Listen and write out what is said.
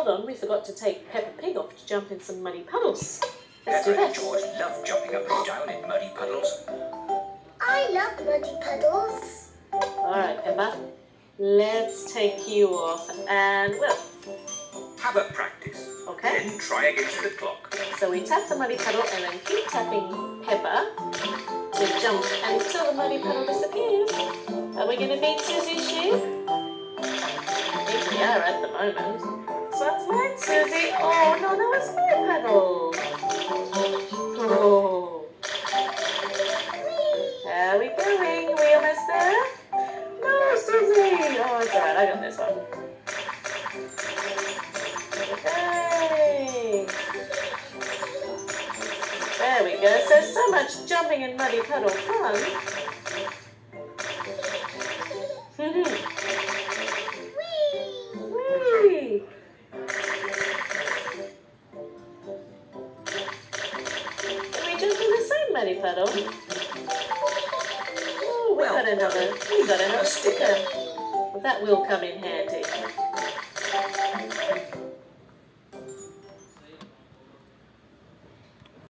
hold on, we forgot to take Peppa Pig off to jump in some muddy puddles. Let's do Peppa and that. George love jumping up and down in muddy puddles. I love muddy puddles. Alright, Peppa, let's take you off and, well, Have a practice. okay. Then try against the clock. So we tap the muddy puddle and then keep tapping Peppa to jump until the muddy puddle disappears. Are we going to beat Susie's shoe? I think we are at the moment. So that's right, Susie. Oh, no, that was my puddle. Oh. How are we doing? Are we almost there? No, Susie. Oh, it's alright. I got this one. Hey. There we go. So much jumping in muddy puddle fun. Whee! Can we jump in the same muddy puddle? Oh, we got another sticker. Well, that will come in handy.